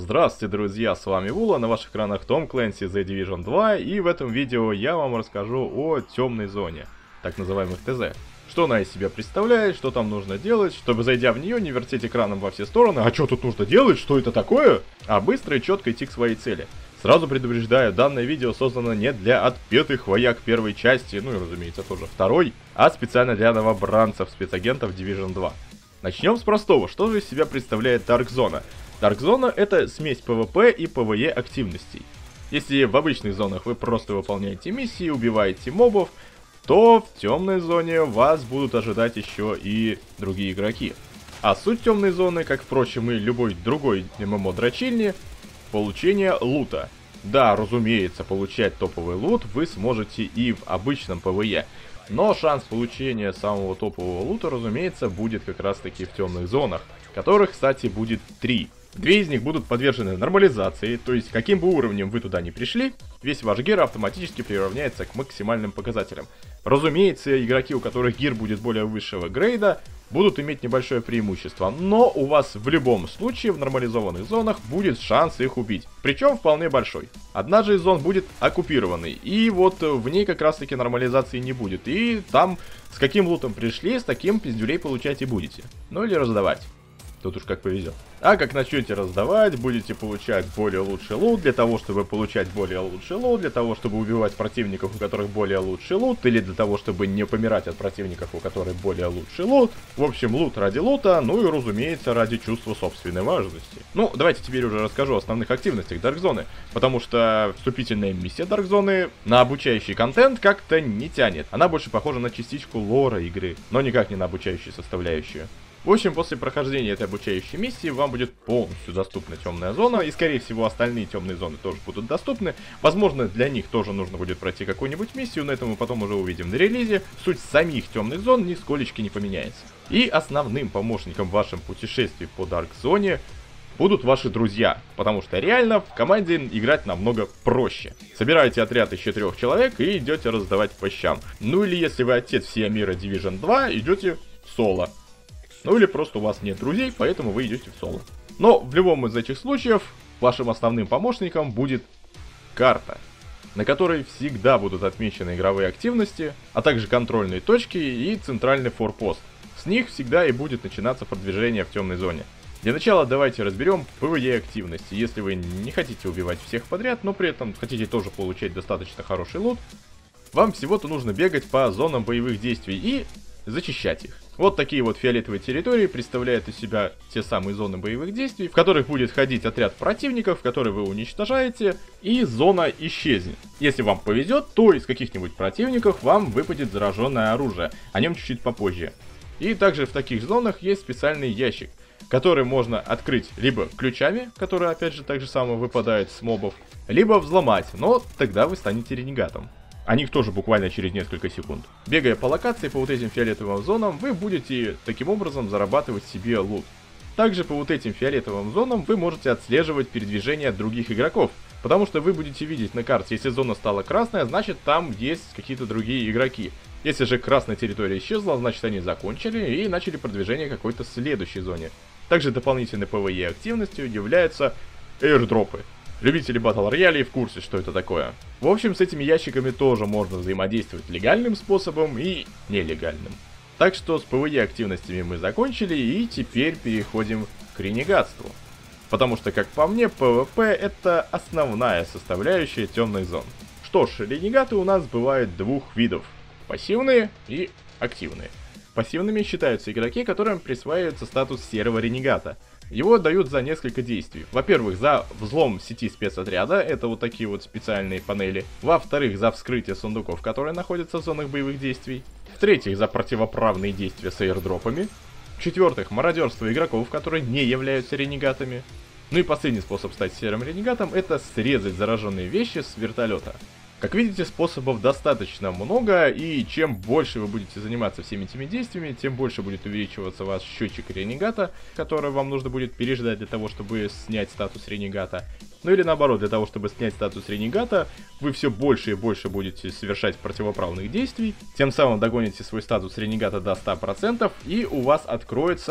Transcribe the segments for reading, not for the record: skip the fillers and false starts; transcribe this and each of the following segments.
Здравствуйте, друзья, с вами Вула, на ваших экранах Tom Clancy The Division 2, и в этом видео я вам расскажу о темной зоне, так называемых ТЗ. Что она из себя представляет, что там нужно делать, чтобы, зайдя в нее, не вертеть экраном во все стороны. А что тут нужно делать, что это такое? А быстро и четко идти к своей цели. Сразу предупреждаю, данное видео создано не для отпетых вояк первой части, ну и, разумеется, тоже второй, а специально для новобранцев, спецагентов Division 2. Начнем с простого. Что же из себя представляет Dark Zone? Dark Zone — это смесь PvP и PvE активностей. Если в обычных зонах вы просто выполняете миссии, убиваете мобов, то в темной зоне вас будут ожидать еще и другие игроки. А суть темной зоны, как, впрочем, и любой другой ММО-дрочильни, получение лута. Да, разумеется, получать топовый лут вы сможете и в обычном PvE. Но шанс получения самого топового лута, разумеется, будет как раз таки в темных зонах, которых, кстати, будет 3. Две из них будут подвержены нормализации, то есть каким бы уровнем вы туда ни пришли, весь ваш гир автоматически приравняется к максимальным показателям. Разумеется, игроки, у которых гир будет более высшего грейда, будут иметь небольшое преимущество, но у вас в любом случае в нормализованных зонах будет шанс их убить, причем вполне большой. Одна же из зон будет оккупированной, и вот в ней как раз таки нормализации не будет, и там с каким лутом пришли, с таким пиздюлей получать и будете. Ну или раздавать. Тут уж как повезет. А как начнете раздавать, будете получать более лучший лут. Для того, чтобы получать более лучший лут, для того, чтобы убивать противников, у которых более лучший лут, или для того, чтобы не помирать от противников, у которых более лучший лут. В общем, лут ради лута, ну и, разумеется, ради чувства собственной важности. Ну, давайте теперь уже расскажу о основных активностях Dark Zone, потому что вступительная миссия Dark Zone на обучающий контент как-то не тянет. Она больше похожа на частичку лора игры, но никак не на обучающую составляющую. В общем, после прохождения этой обучающей миссии вам будет полностью доступна темная зона, и скорее всего остальные темные зоны тоже будут доступны. Возможно, для них тоже нужно будет пройти какую-нибудь миссию, но это мы потом уже увидим на релизе. Суть самих темных зон нисколечки не поменяется. И основным помощником в вашем путешествии по Dark Zone будут ваши друзья, потому что реально в команде играть намного проще. Собираете отряд из 4 человек и идете раздавать по щам. Ну или если вы отец всея мира Division 2, идете в соло. Ну или просто у вас нет друзей, поэтому вы идете в соло. Но в любом из этих случаев вашим основным помощником будет карта, на которой всегда будут отмечены игровые активности, а также контрольные точки и центральный форпост. С них всегда и будет начинаться продвижение в темной зоне. Для начала давайте разберем PvE активности. Если вы не хотите убивать всех подряд, но при этом хотите тоже получать достаточно хороший лут, вам всего-то нужно бегать по зонам боевых действий и зачищать их. Вот такие вот фиолетовые территории представляют из себя те самые зоны боевых действий, в которых будет ходить отряд противников, которые вы уничтожаете, и зона исчезнет. Если вам повезет, то из каких-нибудь противников вам выпадет зараженное оружие, о нем чуть-чуть попозже. И также в таких зонах есть специальный ящик, который можно открыть либо ключами, которые опять же так же само выпадают с мобов, либо взломать, но тогда вы станете ренегатом. О них тоже буквально через несколько секунд. Бегая по локации по вот этим фиолетовым зонам, вы будете таким образом зарабатывать себе лут. Также по вот этим фиолетовым зонам вы можете отслеживать передвижение других игроков, потому что вы будете видеть на карте, если зона стала красная, значит там есть какие-то другие игроки. Если же красная территория исчезла, значит они закончили и начали продвижение к какой-то следующей зоне. Также дополнительной PvE активностью являются эйрдропы. Любители батл роялей в курсе, что это такое. В общем, с этими ящиками тоже можно взаимодействовать легальным способом и нелегальным. Так что с PvE активностями мы закончили и теперь переходим к ренегатству. Потому что, как по мне, PvP это основная составляющая темных зон. Что ж, ренегаты у нас бывают двух видов. Пассивные и активные. Пассивными считаются игроки, которым присваивается статус серого ренегата. Его дают за несколько действий. Во-первых, за взлом сети спецотряда, это вот такие вот специальные панели. Во-вторых, за вскрытие сундуков, которые находятся в зонах боевых действий. В-третьих, за противоправные действия с эйрдропами. В-четвертых, мародерство игроков, которые не являются ренегатами. Ну и последний способ стать серым ренегатом — это срезать зараженные вещи с вертолета. Как видите, способов достаточно много, и чем больше вы будете заниматься всеми этими действиями, тем больше будет увеличиваться ваш счетчик ренегата, который вам нужно будет переждать для того, чтобы снять статус ренегата. Ну или наоборот, для того, чтобы снять статус ренегата, вы все больше и больше будете совершать противоправных действий, тем самым догоните свой статус ренегата до 100%, и у вас откроется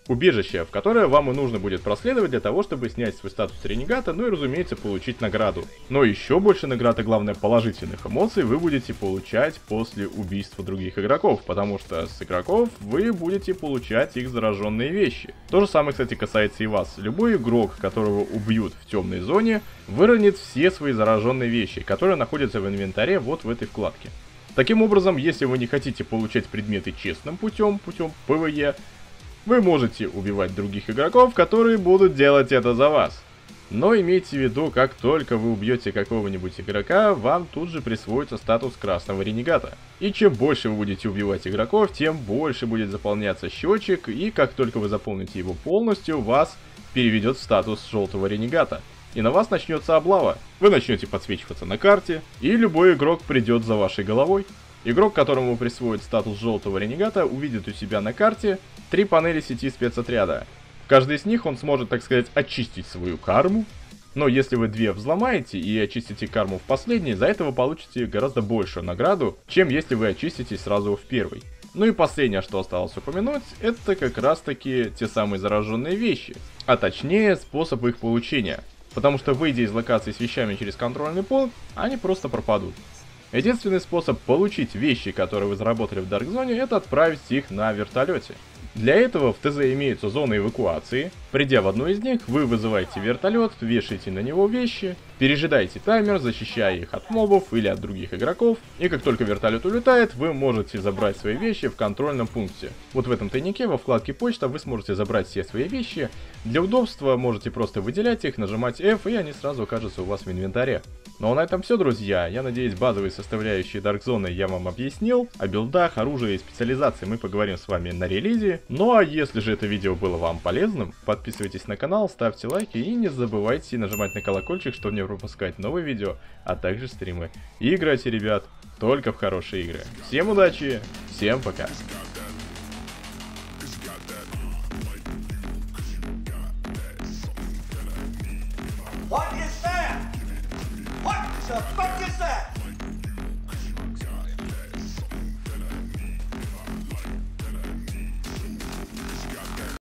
убежище, в которое вам и нужно будет проследовать для того, чтобы снять свой статус ренегата, ну и, разумеется, получить награду. Но еще больше наград и, главное, положительных эмоций вы будете получать после убийства других игроков, потому что с игроков вы будете получать их зараженные вещи. То же самое, кстати, касается и вас. Любой игрок, которого убьют в темной зоне, выронит все свои зараженные вещи, которые находятся в инвентаре вот в этой вкладке. Таким образом, если вы не хотите получать предметы честным путем PvE, вы можете убивать других игроков, которые будут делать это за вас. Но имейте в виду, как только вы убьете какого-нибудь игрока, вам тут же присвоится статус красного ренегата. И чем больше вы будете убивать игроков, тем больше будет заполняться счетчик, и как только вы заполните его полностью, вас переведет в статус желтого ренегата. И на вас начнется облава. Вы начнете подсвечиваться на карте, и любой игрок придет за вашей головой. Игрок, которому присвоит статус желтого ренегата, увидит у себя на карте 3 панели сети спецотряда. В каждой из них он сможет, так сказать, очистить свою карму. Но если вы 2 взломаете и очистите карму в последней, за это вы получите гораздо большую награду, чем если вы очистите сразу в первой. Ну и последнее, что осталось упомянуть, это как раз таки те самые зараженные вещи, а точнее способ их получения. Потому что, выйдя из локации с вещами через контрольный пункт, они просто пропадут. Единственный способ получить вещи, которые вы заработали в Dark Zone, это отправить их на вертолете. Для этого в ТЗ имеются зоны эвакуации. Придя в одну из них, вы вызываете вертолет, вешаете на него вещи, пережидаете таймер, защищая их от мобов или от других игроков. И как только вертолет улетает, вы можете забрать свои вещи в контрольном пункте. Вот в этом тайнике во вкладке почта вы сможете забрать все свои вещи. Для удобства можете просто выделять их, нажимать F, и они сразу окажутся у вас в инвентаре. Ну а на этом все, друзья. Я надеюсь, базовые составляющие Dark Zone я вам объяснил. О билдах, оружии и специализации мы поговорим с вами на релизе. Ну а если же это видео было вам полезным, подписывайтесь на канал, ставьте лайки и не забывайте нажимать на колокольчик, чтобы не пропускать новые видео, а также стримы. И играйте, ребят, только в хорошие игры. Всем удачи, всем пока. What is that? What the fuck is that?